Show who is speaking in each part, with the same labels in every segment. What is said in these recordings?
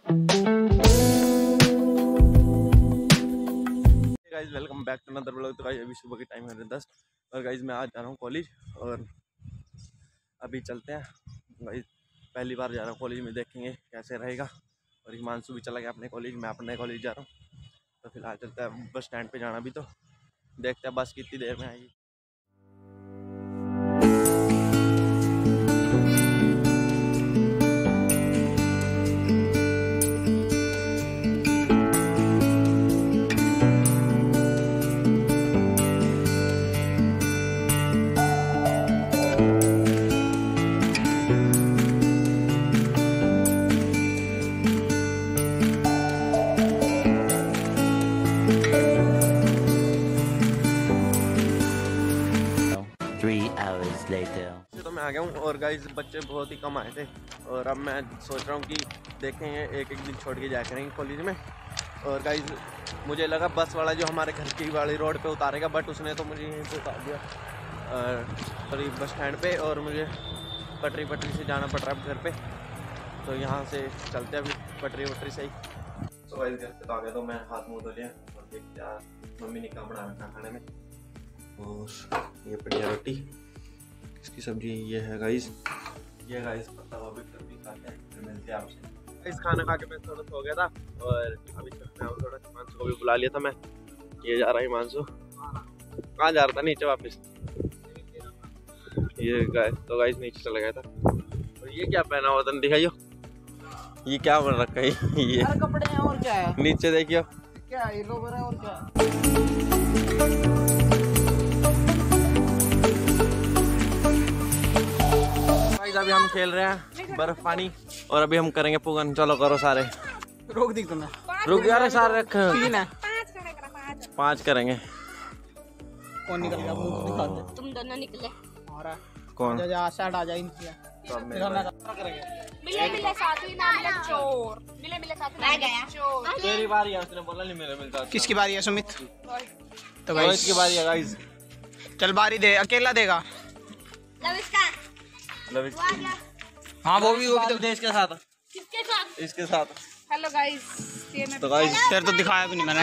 Speaker 1: Guys welcome back to another vlog. तो guys अभी सुबह के टाइम है 10 और गाइस मैं आज जा रहा हूँ कॉलेज और अभी चलते हैं। गाइस पहली बार जा रहा हूँ कॉलेज में, देखेंगे कैसे रहेगा। और हिमांशु भी चला गया अपने कॉलेज, मैं अपने कॉलेज जा रहा हूँ। तो फिलहाल चलते हैं, बस स्टैंड पे जाना भी, तो देखते हैं बस कितनी देर में आएगी। तो मैं आ गया हूँ और गाइस बच्चे बहुत ही कम आए थे और अब मैं सोच रहा हूँ कि देखेंगे एक दिन छोड़ के जाया करेंगे कॉलेज में। और गाइस मुझे लगा बस वाला जो हमारे घर की वाली रोड पे उतारेगा, बट उसने तो मुझे यहीं पे उतार दिया करीब बस स्टैंड पे, और मुझे पटरी से जाना पड़ रहा है घर पे। तो यहाँ से चलते हैं अभी पटरी से ही। तो गाइस घर पे तो आ गया, तो मैं हाथ मुँह धो लिया और देखते यार मम्मी ने क्या बना रखा खाने में। और ये बढ़िया रोटी, इसकी सब्जी ये है गाइस, ये गाइस पत्ता गोभी सब्जी खाते हैं। फिर मिलते हैं आपसे। इस खाना खा के मैं थोड़ा सो गया था और अभी चलते हैं थोड़ा। हिमांशु को भी बुला लिया था मैं, ये जा रहा है हिमांशु। कहाँ जा रहा था? नीचे वापस। ये गाइस तो गाइस नीचे चला गया था। और ये क्या पहना हुआ था दिखाइयो, ये क्या बन रखा है? ये
Speaker 2: कपड़े हैं और क्या है?
Speaker 1: नीचे देखियो
Speaker 2: क्या ये लोग है और क्या?
Speaker 1: अभी हम खेल रहे हैं बर्फ पानी और अभी हम करेंगे पुगन। चलो करो सारे।
Speaker 2: रोक दी तुम्हें?
Speaker 1: रुक जा रहे सारे।
Speaker 2: 3 है,
Speaker 1: 5 करेंगे।
Speaker 2: कौन निकल गया? मुंह दिखा दे।
Speaker 3: तुम दोनों निकले।
Speaker 1: कौन?
Speaker 2: जा साइड आ जा इनसे।
Speaker 3: मिले साथी ना मिले चोर। मिले साथी ना गया चोर।
Speaker 1: तेरी बारी है, उसने बोला नहीं मेरे मिलता।
Speaker 2: किसकी बारी है? सुमित। तो
Speaker 1: गाइस की बारी है गाइस।
Speaker 2: चल बारी दे, अकेला देगा।
Speaker 1: लविश
Speaker 2: हाँ वो भी
Speaker 1: तो देश के साथ।
Speaker 3: किसके साथ?
Speaker 1: इसके साथ।
Speaker 3: हेलो गाइस,
Speaker 1: तो गाइस
Speaker 2: तेरे तो दिखाया भी नहीं मैंने।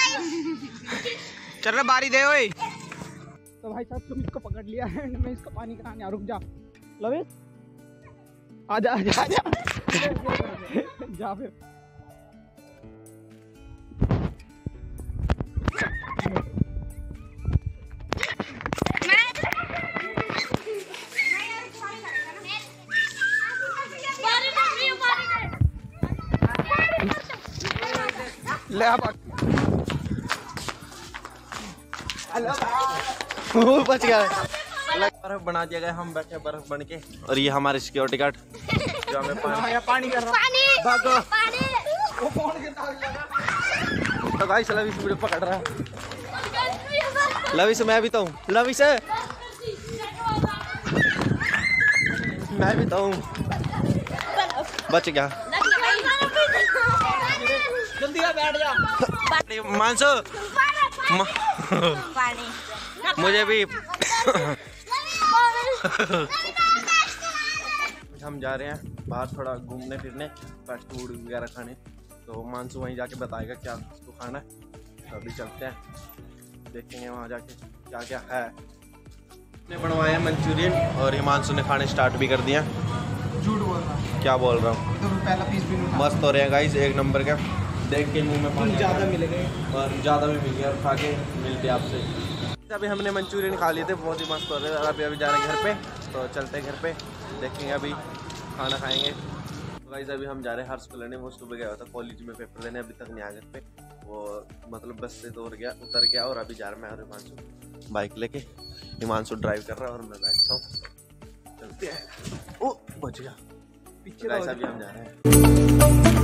Speaker 2: चल रहा बारी दे ओए। तो भाई साहब तुम इसको पकड़ लिया है, मैं इसको पानी कराने आ। रुक जा लविश, आजा आजा आजा। जा फिर। ले आप बच गया।
Speaker 1: बर्फ बना दिया गया, हम बैठे बर्फ बन के। और ये हमारे सिक्योरिटी गार्ड जो हमें
Speaker 2: पानी कर रहा।
Speaker 1: भागो। तो गाइस लविश मुझे पकड़ रहा है। लविश मैं भी तो हूँ। लविश मैं भी तो हूँ। बच गया।
Speaker 2: जल्दी आ, बैठ जा।
Speaker 1: मानसो मुझे भी। हम जा रहे हैं बाहर थोड़ा घूमने फिरने, फास्ट फूड वगैरह खाने। तो मानसू वहीं जाके बताएगा क्या उसको खाना है। तो अभी चलते हैं, देखेंगे वहाँ जाके क्या क्या है। ने बनवाया मंचूरियन और हिमांशु ने खाने स्टार्ट भी कर दिया।
Speaker 2: झूठ बोल रहा।
Speaker 1: क्या बोल रहा हूँ?
Speaker 2: तो पहला पीस भी नहीं।
Speaker 1: मस्त हो रहे हैं गाइस, एक नंबर का। देख के मुंह में पानी
Speaker 2: ज़्यादा मिलेंगे
Speaker 1: और ज़्यादा भी मिल गया। और खा के मिलते आपसे। अभी हमने मंचूरियन खा लिए थे, बहुत ही मस्त हो रहे हैं। और अभी जा रहे हैं घर पे, तो चलते हैं घर पे, देखेंगे अभी खाना खाएंगे। तो गाइस अभी हम जा रहे हैं हर्ष को लेने। वो सुबह गया था कॉलेज में पेपर देने, अभी तक नहीं आ घर पे। वो मतलब बस से तो उतर गया और अभी जा रहा मैं और हिमांशु बाइक लेके। हिमांशु ड्राइव कर रहा है और मैं बैठता हूँ। चलते हैं। ओ बच गया। पीछे अभी हम जा रहे हैं।